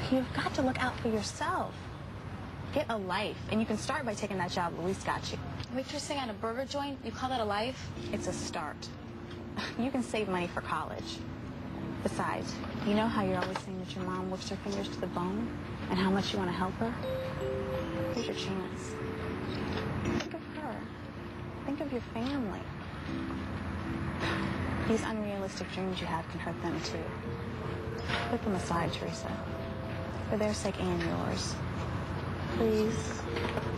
You've got to look out for yourself. Get a life, and you can start by taking that job Luis got you. Waitressing at a burger joint? You call that a life? It's a start. You can save money for college. Besides, you know how you're always saying that your mom works her fingers to the bone and how much you want to help her? Here's your chance. Think of her. Think of your family. These unrealistic dreams you have can hurt them too. Put them aside, Theresa. For their sake and yours. Please.